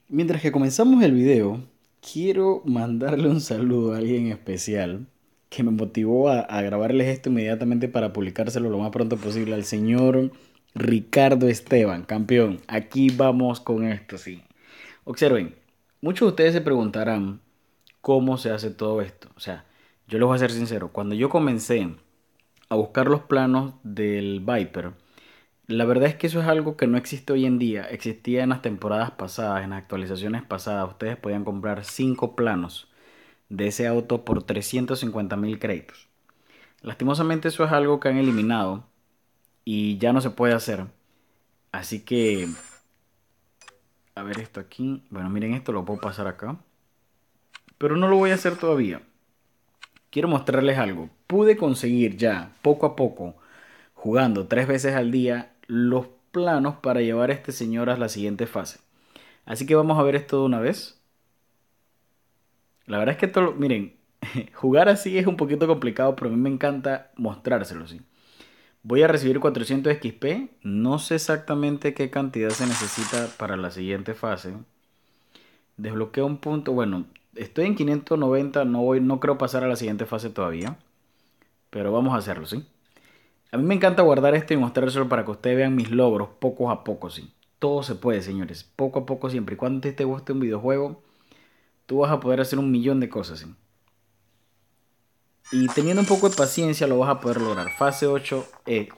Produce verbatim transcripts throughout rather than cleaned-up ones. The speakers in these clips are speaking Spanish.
Mientras que comenzamos el video, quiero mandarle un saludo a alguien especial que me motivó a, a grabarles esto inmediatamente para publicárselo lo más pronto posible al señor Ricardo Esteban, campeón. Aquí vamos con esto, sí. Observen, muchos de ustedes se preguntarán cómo se hace todo esto. O sea, yo les voy a ser sincero, cuando yo comencé a buscar los planos del Viper, la verdad es que eso es algo que no existe hoy en día. Existía en las temporadas pasadas, en las actualizaciones pasadas. Ustedes podían comprar cinco planos de ese auto por trescientos cincuenta mil créditos. Lastimosamente eso es algo que han eliminado y ya no se puede hacer. Así que, a ver esto aquí. Bueno, miren esto, lo puedo pasar acá. Pero no lo voy a hacer todavía. Quiero mostrarles algo. Pude conseguir ya, poco a poco, jugando tres veces al día, los planos para llevar a este señor a la siguiente fase. Así que vamos a ver esto de una vez. La verdad es que todo, miren, jugar así es un poquito complicado, pero a mí me encanta mostrárselo, sí. Voy a recibir cuatrocientos X P. No sé exactamente qué cantidad se necesita para la siguiente fase. Desbloqueo un punto. Bueno, estoy en quinientos noventa. No voy, no creo pasar a la siguiente fase todavía. Pero vamos a hacerlo, ¿sí? A mí me encanta guardar esto y mostrárselo para que ustedes vean mis logros poco a poco, sí. Todo se puede, señores. Poco a poco, siempre y cuando te guste un videojuego, tú vas a poder hacer un millón de cosas, ¿sí? Y teniendo un poco de paciencia lo vas a poder lograr. Fase ocho hecho.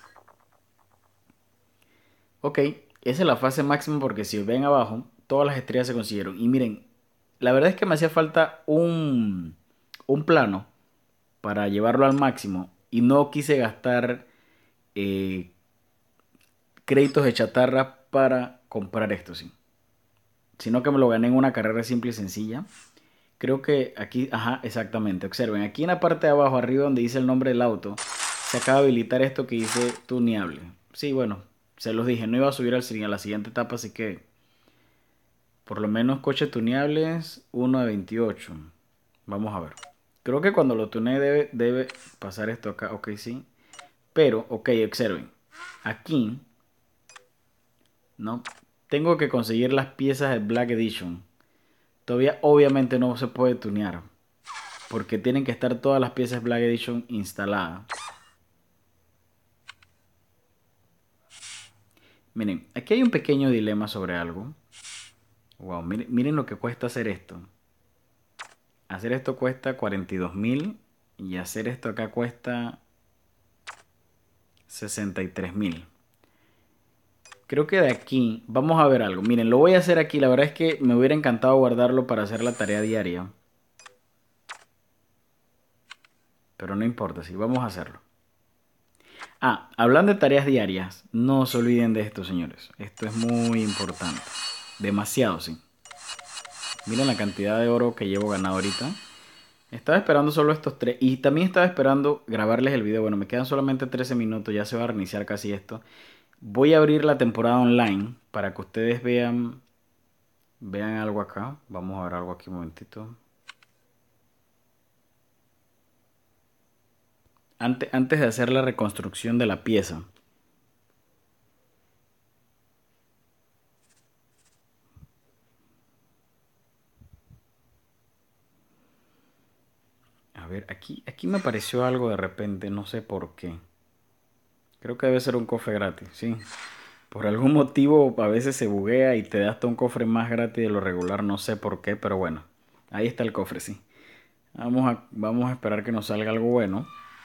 Ok, esa es la fase máxima porque si ven abajo, todas las estrellas se consiguieron. Y miren, la verdad es que me hacía falta un, un plano para llevarlo al máximo. Y no quise gastar eh, créditos de chatarra para comprar esto, sí. Sino que me lo gané en una carrera simple y sencilla. Creo que aquí, ajá, exactamente. Observen, aquí en la parte de abajo, arriba donde dice el nombre del auto, se acaba de habilitar esto que dice tuneable. Sí, bueno, se los dije, no iba a subir al, a la siguiente etapa, así que por lo menos coches tuneables, uno de veintiocho. Vamos a ver. Creo que cuando lo tunee debe, debe pasar esto acá, ok, sí. Pero, ok, observen. Aquí, ¿no? Tengo que conseguir las piezas de Black Edition. Todavía obviamente no se puede tunear. Porque tienen que estar todas las piezas Black Edition instaladas. Miren, aquí hay un pequeño dilema sobre algo. Wow, miren, miren lo que cuesta hacer esto. Hacer esto cuesta cuarenta y dos mil y hacer esto acá cuesta sesenta y tres mil. Creo que de aquí vamos a ver algo. Miren, lo voy a hacer aquí. La verdad es que me hubiera encantado guardarlo para hacer la tarea diaria. Pero no importa, sí, vamos a hacerlo. Ah, hablando de tareas diarias, no se olviden de esto, señores. Esto es muy importante. Demasiado, sí. Miren la cantidad de oro que llevo ganado ahorita. Estaba esperando solo estos tres. Y también estaba esperando grabarles el video. Bueno, me quedan solamente trece minutos. Ya se va a reiniciar casi esto. Voy a abrir la temporada online para que ustedes vean. Vean algo acá. Vamos a ver algo aquí un momentito. Antes, antes de hacer la reconstrucción de la pieza. A ver, aquí, aquí me apareció algo de repente. No sé por qué. Creo que debe ser un cofre gratis, sí. Por algún motivo a veces se buguea y te da hasta un cofre más gratis de lo regular, no sé por qué, pero bueno, ahí está el cofre, sí. Vamos a, vamos a esperar que nos salga algo bueno.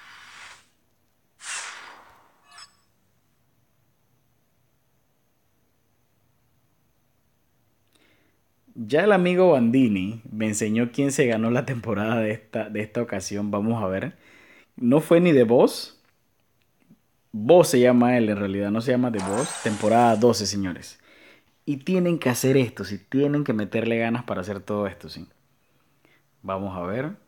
Ya el amigo Bandini me enseñó quién se ganó la temporada de esta, de esta ocasión, vamos a ver. No fue ni The Boss, Boss se llama él en realidad, no se llama The Boss, temporada doce, señores. Y tienen que hacer esto, sí, tienen que meterle ganas para hacer todo esto, sí. Vamos a ver.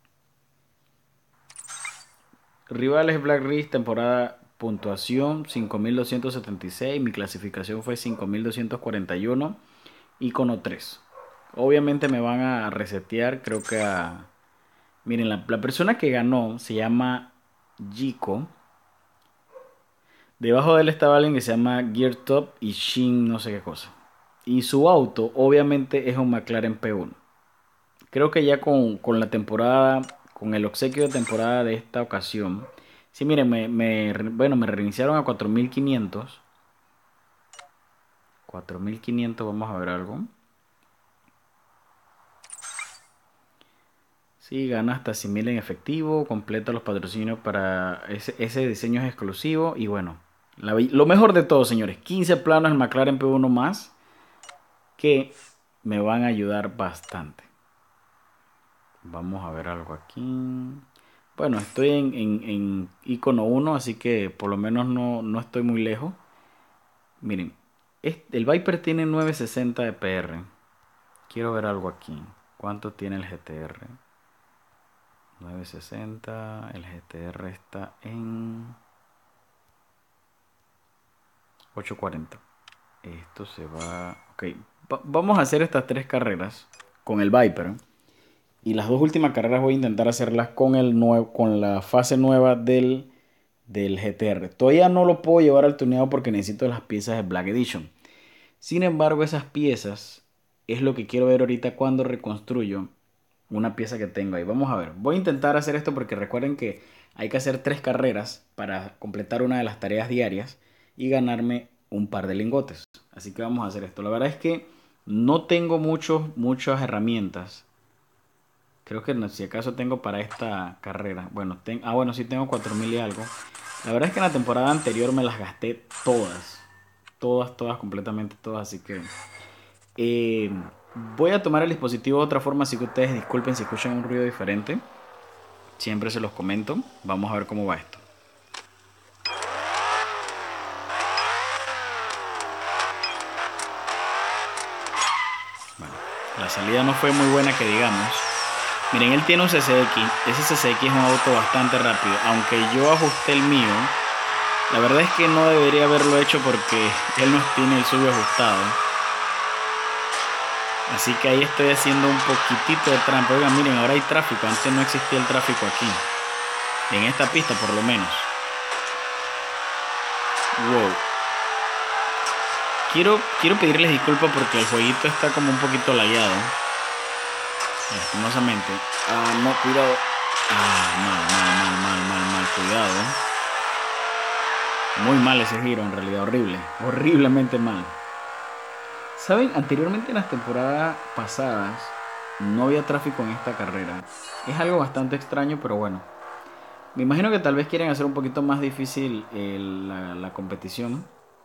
Rivales Black Ridge, temporada puntuación cinco mil doscientos setenta y seis. Mi clasificación fue cinco mil doscientos cuarenta y uno. Icono tres. Obviamente me van a resetear. Creo que a. Miren, la, la persona que ganó se llama Jiko. Debajo de él estaba alguien que se llama Gear Top y Shin, no sé qué cosa. Y su auto, obviamente, es un McLaren P uno. Creo que ya con, con la temporada, con el obsequio de temporada de esta ocasión. Sí, miren, me, me, bueno, me reiniciaron a cuatro mil quinientos. cuatro mil quinientos, vamos a ver algo. Sí, gana hasta cien mil en efectivo, completa los patrocinios para ese, ese diseño es exclusivo y bueno, la lo mejor de todo, señores, quince planos en McLaren P uno más que me van a ayudar bastante. Vamos a ver algo aquí. Bueno, estoy en, en, en icono uno, así que por lo menos no, no estoy muy lejos. Miren, este, el Viper tiene novecientos sesenta de P R. Quiero ver algo aquí. ¿Cuánto tiene el G T R? novecientos sesenta, el G T R está en ochocientos cuarenta. Esto se va... Ok, va- vamos a hacer estas tres carreras con el Viper. Y las dos últimas carreras voy a intentar hacerlas con, el nuevo, con la fase nueva del, del G T R. Todavía no lo puedo llevar al tuneado porque necesito las piezas de Black Edition. Sin embargo, esas piezas es lo que quiero ver ahorita cuando reconstruyo una pieza que tengo ahí. Vamos a ver. Voy a intentar hacer esto porque recuerden que hay que hacer tres carreras para completar una de las tareas diarias y ganarme un par de lingotes. Así que vamos a hacer esto. La verdad es que no tengo muchos, muchas herramientas. Creo que no, si acaso tengo para esta carrera. Bueno, ten, ah, bueno, sí tengo cuatro mil y algo. La verdad es que en la temporada anterior me las gasté todas. Todas, todas, completamente todas. Así que eh, voy a tomar el dispositivo de otra forma. Así que ustedes disculpen si escuchan un ruido diferente. Siempre se los comento. Vamos a ver cómo va esto. Bueno, la salida no fue muy buena que digamos. Miren, él tiene un C C X. Ese C C X es un auto bastante rápido. Aunque yo ajusté el mío, la verdad es que no debería haberlo hecho porque él no tiene el suyo ajustado. Así que ahí estoy haciendo un poquitito de trampa. Oigan, miren, ahora hay tráfico. Antes no existía el tráfico aquí. En esta pista por lo menos. Wow. Quiero, quiero pedirles disculpas porque el jueguito está como un poquito lagueado. Lastimosamente. Ah, no, cuidado. Ah, mal, mal, mal, mal, mal, mal. Cuidado. Muy mal ese giro, en realidad. Horrible. Horriblemente mal. ¿Saben? Anteriormente en las temporadas pasadas no había tráfico en esta carrera. Es algo bastante extraño, pero bueno. Me imagino que tal vez quieren hacer un poquito más difícil el- la, la competición.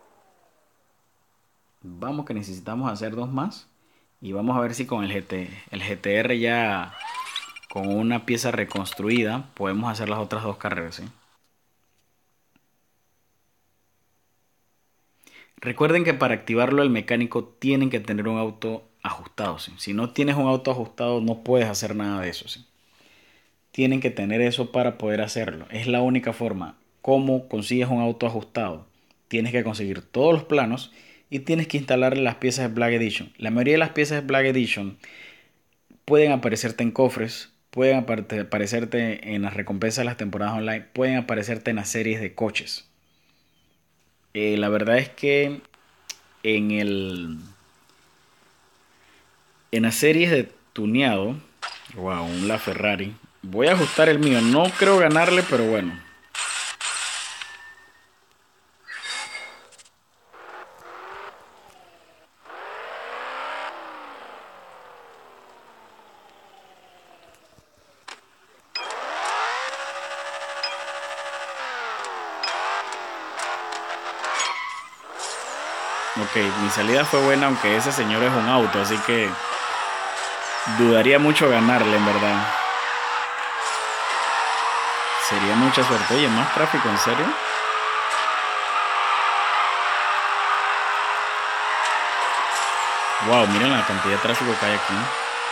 Vamos que necesitamos hacer dos más. Y vamos a ver si con el G T, el G T R ya con una pieza reconstruida podemos hacer las otras dos carreras, ¿sí? Recuerden que para activarlo el mecánico tienen que tener un auto ajustado, ¿sí? Si no tienes un auto ajustado no puedes hacer nada de eso, ¿sí? Tienen que tener eso para poder hacerlo. Es la única forma. ¿Cómo consigues un auto ajustado? Tienes que conseguir todos los planos y tienes que instalarle las piezas de Black Edition. La mayoría de las piezas de Black Edition pueden aparecerte en cofres, pueden aparecerte en las recompensas de las temporadas online, pueden aparecerte en las series de coches. Eh, la verdad es que en el en las series de tuneado, wow, un La Ferrari. Voy a ajustar el mío. No creo ganarle, pero bueno. Ok, mi salida fue buena, aunque ese señor es un auto, así que dudaría mucho ganarle, en verdad. Sería mucha suerte. Oye, más tráfico, ¿en serio? Wow, miren la cantidad de tráfico que hay aquí.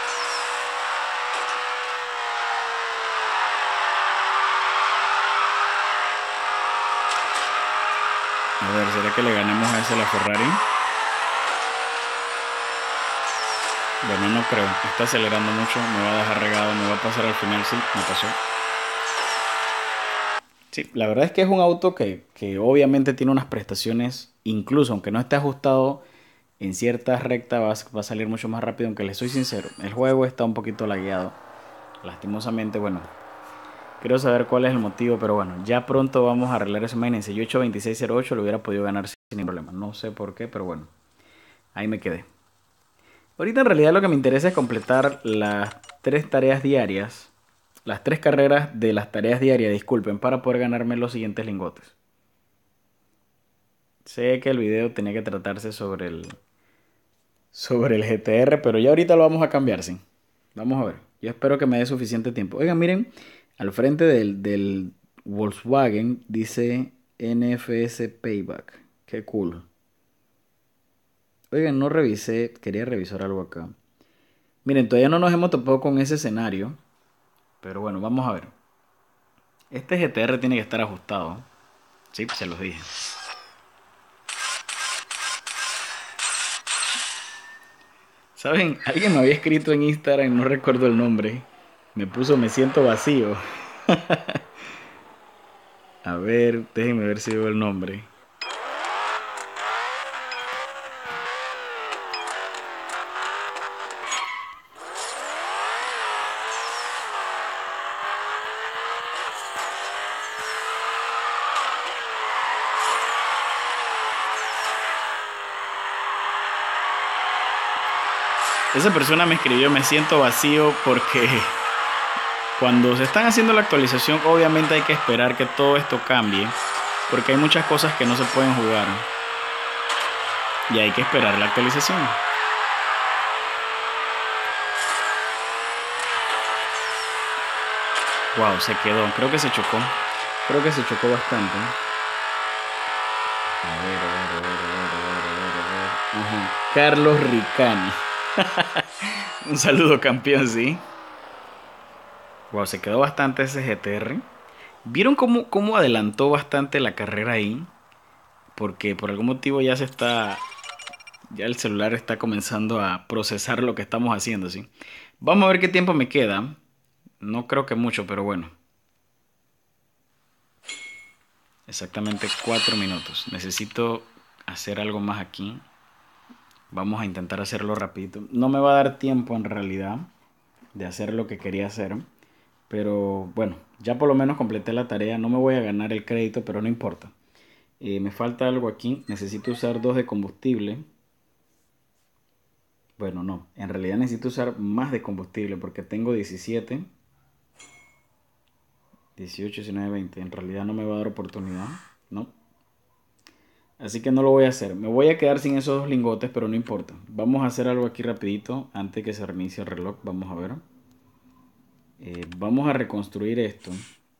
A ver, ¿será que le ganemos a ese la Ferrari? Bueno, no creo. Está acelerando mucho. Me va a dejar regado. Me va a pasar al final. Sí, me pasó. Sí, la verdad es que es un auto que, que obviamente tiene unas prestaciones, incluso aunque no esté ajustado, en cierta recta va, a- va a salir mucho más rápido, aunque les soy sincero, el juego está un poquito lagueado. Lastimosamente, bueno, quiero saber cuál es el motivo, pero bueno, ya pronto vamos a arreglar eso. Imagínense, yo ocho veintiséis cero ocho lo hubiera podido ganar sin ningún problema. No sé por qué, pero bueno, ahí me quedé. Ahorita en realidad lo que me interesa es completar las tres tareas diarias, las tres carreras de las tareas diarias, disculpen, para poder ganarme los siguientes lingotes. Sé que el video tenía que tratarse sobre el, sobre el G T R, pero ya ahorita lo vamos a cambiar, sí. Vamos a ver. Yo espero que me dé suficiente tiempo. Oigan, miren, al frente del, del Volkswagen dice N F S Payback. Qué cool. Oigan, no revisé, quería revisar algo acá. Miren, todavía no nos hemos topado con ese escenario, pero bueno, vamos a ver. Este G T R tiene que estar ajustado. Sí, se los dije. ¿Saben? Alguien me había escrito en Instagram, no recuerdo el nombre. Me puso me siento vacío. A ver, déjenme ver si veo el nombre. Esa persona me escribió me siento vacío porque cuando se están haciendo la actualización obviamente hay que esperar que todo esto cambie porque hay muchas cosas que no se pueden jugar y hay que esperar la actualización. Wow, se quedó. Creo que se chocó. Creo que se chocó bastante. A ver, a ver, a ver, a ver, a ver, a ver, a ver. Ajá. Carlos Ricani. Un saludo, campeón, sí. Wow, se quedó bastante ese G T R. ¿Vieron cómo, cómo adelantó bastante la carrera ahí? Porque por algún motivo ya se está. Ya el celular está comenzando a procesar lo que estamos haciendo, ¿sí? Vamos a ver qué tiempo me queda. No creo que mucho, pero bueno. Exactamente cuatro minutos. Necesito hacer algo más aquí. Vamos a intentar hacerlo rapidito. No me va a dar tiempo en realidad de hacer lo que quería hacer. Pero bueno, ya por lo menos completé la tarea. No me voy a ganar el crédito, pero no importa. Eh, me falta algo aquí. Necesito usar dos de combustible. Bueno, no. En realidad necesito usar más de combustible porque tengo diecisiete. dieciocho, diecinueve, veinte. En realidad no me va a dar oportunidad. No. Así que no lo voy a hacer. Me voy a quedar sin esos dos lingotes, pero no importa. Vamos a hacer algo aquí rapidito antes que se reinicie el reloj. Vamos a ver. Eh, vamos a reconstruir esto.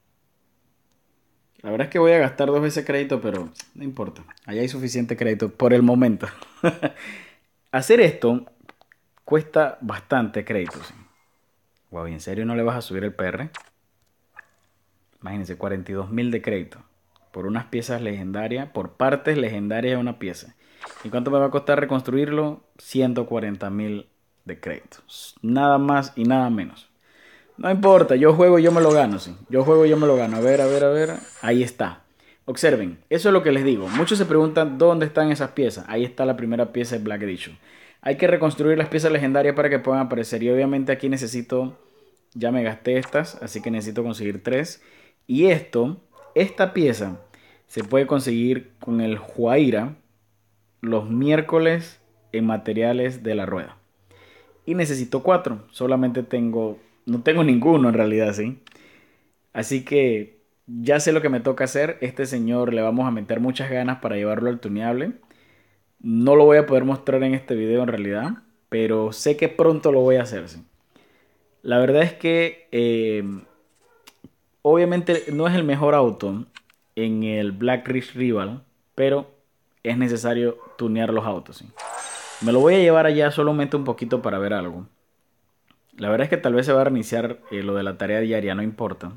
La verdad es que voy a gastar dos veces crédito, pero no importa. Allá hay suficiente crédito por el momento. Hacer esto cuesta bastante crédito. ¿Sí? Wow, ¿en serio no le vas a subir el P R? Imagínense, cuarenta y dos mil de crédito. Por unas piezas legendarias, por partes legendarias de una pieza. ¿Y cuánto me va a costar reconstruirlo? ciento cuarenta mil de crédito. Nada más y nada menos. No importa, yo juego y yo me lo gano, sí. Yo juego y yo me lo gano. A ver, a ver, a ver. Ahí está. Observen, eso es lo que les digo. Muchos se preguntan dónde están esas piezas. Ahí está la primera pieza de Black Edition. Hay que reconstruir las piezas legendarias para que puedan aparecer. Y obviamente aquí necesito... Ya me gasté estas, así que necesito conseguir tres. Y esto, esta pieza, se puede conseguir con el Huayra los miércoles en materiales de la rueda. Y necesito cuatro. Solamente tengo... No tengo ninguno en realidad, ¿sí? Así que ya sé lo que me toca hacer. Este señor le vamos a meter muchas ganas para llevarlo al tuneable. No lo voy a poder mostrar en este video en realidad, pero sé que pronto lo voy a hacer, ¿sí? La verdad es que eh, obviamente no es el mejor auto en el Black Ridge Rival, pero es necesario tunear los autos, ¿sí? Me lo voy a llevar allá solamente un poquito para ver algo. La verdad es que tal vez se va a reiniciar eh, lo de la tarea diaria, no importa.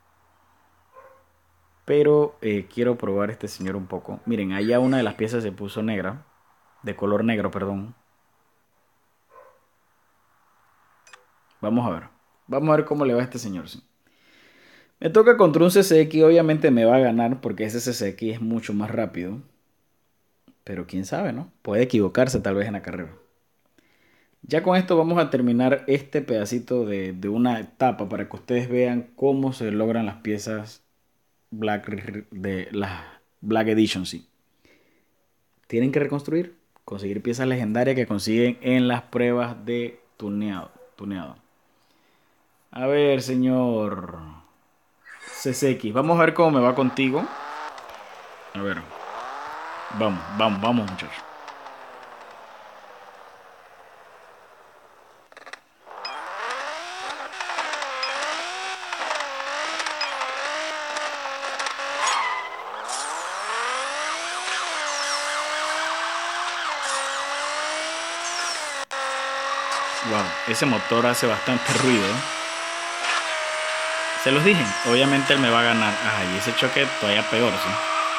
Pero eh, quiero probar este señor un poco. Miren, allá una de las piezas se puso negra. De color negro, perdón. Vamos a ver. Vamos a ver cómo le va a este señor, ¿sí? Me toca contra un C C X, obviamente me va a ganar porque ese C C X es mucho más rápido. Pero quién sabe, ¿no? Puede equivocarse tal vez en la carrera. Ya con esto vamos a terminar este pedacito de, de una etapa para que ustedes vean cómo se logran las piezas Black de la Black Edition, sí. Tienen que reconstruir, conseguir piezas legendarias que consiguen en las pruebas de tuneado. tuneado. A ver, señor C C X, vamos a ver cómo me va contigo. A ver. Vamos, vamos, vamos, muchachos. Wow, ese motor hace bastante ruido. Se los dije, obviamente él me va a ganar. Ay, ese choque todavía peor, ¿sí?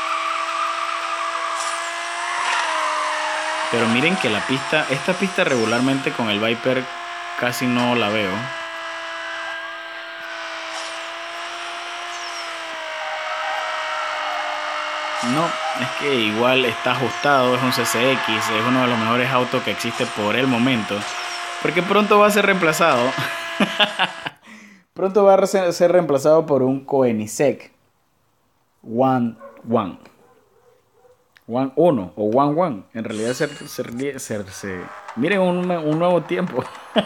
Pero miren que la pista, esta pista regularmente con el Viper casi no la veo. No, es que igual está ajustado, es un C C X, es uno de los mejores autos que existe por el momento. Porque pronto va a ser reemplazado. Pronto va a ser reemplazado por un Koenigsegg One One. One uno o One One. En realidad se, se, se, se... miren un, un nuevo tiempo.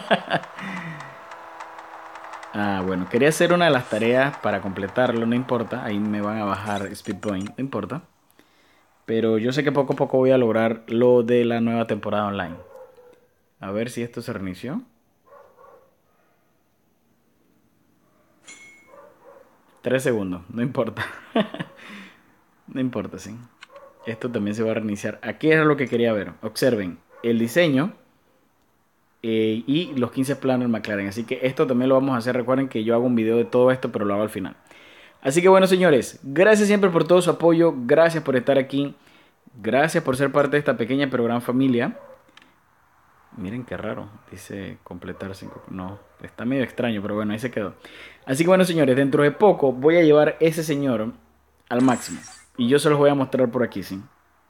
Ah, bueno, quería hacer una de las tareas para completarlo, no importa. Ahí me van a bajar Speed Point, no importa. Pero yo sé que poco a poco voy a lograr lo de la nueva temporada online. A ver si esto se reinició. Tres segundos, no importa. No importa, sí. Esto también se va a reiniciar. Aquí era lo que quería ver. Observen el diseño eh, y los quince planos del McLaren. Así que esto también lo vamos a hacer. Recuerden que yo hago un video de todo esto, pero lo hago al final. Así que bueno, señores, gracias siempre por todo su apoyo. Gracias por estar aquí. Gracias por ser parte de esta pequeña pero gran familia. Miren qué raro, dice completar cinco. No, está medio extraño, pero bueno, ahí se quedó. Así que bueno, señores, dentro de poco voy a llevar ese señor al máximo. Y yo se los voy a mostrar por aquí, ¿sí?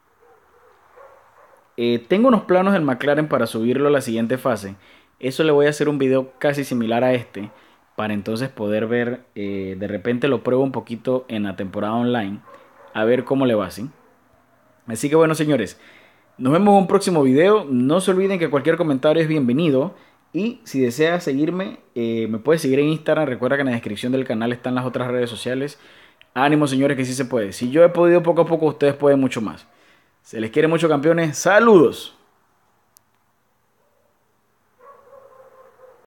Eh, tengo unos planos del McLaren para subirlo a la siguiente fase. Eso le voy a hacer un video casi similar a este, para entonces poder ver, eh, de repente lo pruebo un poquito en la temporada online, a ver cómo le va, ¿sí? Así que bueno, señores, nos vemos en un próximo video. No se olviden que cualquier comentario es bienvenido. Y si deseas seguirme, eh, me puedes seguir en Instagram. Recuerda que en la descripción del canal están las otras redes sociales. Ánimo, señores, que sí se puede. Si yo he podido poco a poco, ustedes pueden mucho más. Se les quiere mucho, campeones. ¡Saludos!